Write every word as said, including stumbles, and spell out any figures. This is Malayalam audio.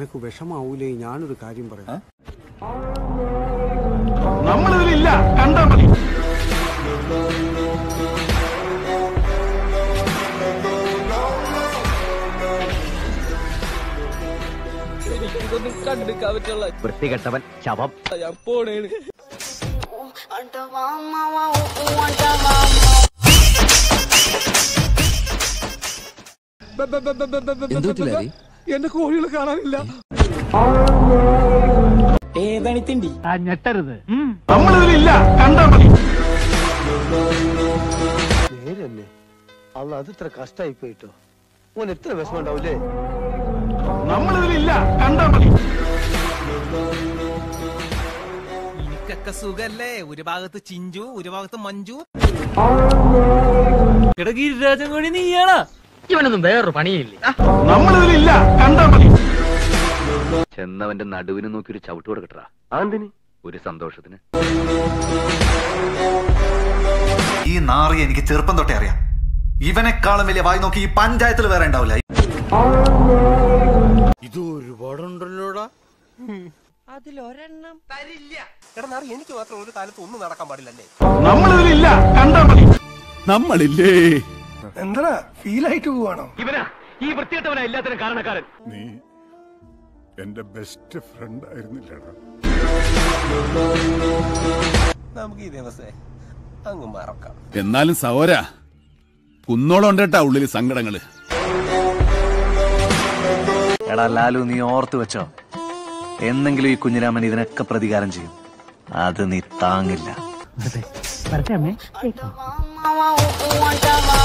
നിനക്ക് വിഷമാവൂലേ? ഞാനൊരു കാര്യം പറയാം. നമ്മളിതിലില്ല, കണ്ടാ മതി. എനിക്കിതൊന്നും കണ്ടെടുക്കാൻ പറ്റുള്ള വൃത്തികെട്ടവൻ ശവം. ഞാൻ പോണേണ്. എന്റെ കോഴികളെ കാണാനില്ല. ഏതാണ് തിണ്ടി? ഞെട്ടരുത്. നമ്മളിതിലില്ല, കണ്ടാ മതി. നേരന്നെ അല്ല, അത് ഇത്ര കഷ്ടായി പോയിട്ടോ. ഓൻ എത്ര വിഷമം ഉണ്ടാവൂലേ? നമ്മളിതിലില്ല, കണ്ടാ മതി. എനിക്കൊക്കെ സുഖല്ലേ? ഒരു ഭാഗത്ത് ചിഞ്ചു, ഒരു ഭാഗത്ത് മഞ്ജു. എടാ ഗിരിരാജൻ കോഴി നീയാണാ? ഇവനൊന്നും വേറൊരു പണിയില്ല. നമ്മളിതിലില്ല, കണ്ടാ മതി. ചെന്നവന്റെ നടുവിന് നോക്കി ഒരു ചവിട്ട് കൊടുക്കട്ടാ. അതെന്തിന്? ഒരു സന്തോഷത്തിന്. ഈ നാറി എനിക്ക് ചെറുപ്പം തൊട്ടേ അറിയാം. ഇവനെക്കാളും വലിയ വായി നോക്കി ഈ പഞ്ചായത്തിൽ വേറെ ഉണ്ടാവില്ല. ഇത് ഒരുപാടുണ്ടല്ലോടാ. അതിലൊരെണ്ണം തരില്ല. എടാ നാറി, എനിക്ക് മാത്രം ഒരു കാലത്ത് ഒന്നും നടക്കാൻ പാടില്ലല്ലേ? നമ്മളിതിലില്ല, കണ്ടാ മതി. നമ്മളില്ലേ? എന്താ ഫീലായിട്ട് പോവാണോ? ഇവനാ ഈ വൃത്തികെട്ടവനാ എല്ലാത്തിനും കാരണക്കാരൻ. നീ എന്റെ ബെസ്റ്റ് ഫ്രണ്ട് ആയിരുന്നില്ലടാ. നമുക്ക് ഈ ദിവസേ അങ്ങ് മറക്കാം. എന്നാലും സഹോര കുന്നോളം ഉണ്ടേട്ടാ ഉള്ളില് സങ്കടങ്ങള്. എടാ ലാലു, നീ ഓർത്തു വെച്ചോ, എന്നെങ്കിലും ഈ കുഞ്ഞിരാമൻ ഇതിനൊക്കെ പ്രതികാരം ചെയ്യും. അത് നീ താങ്ങില്ല. വരട്ടെ അമ്മേ.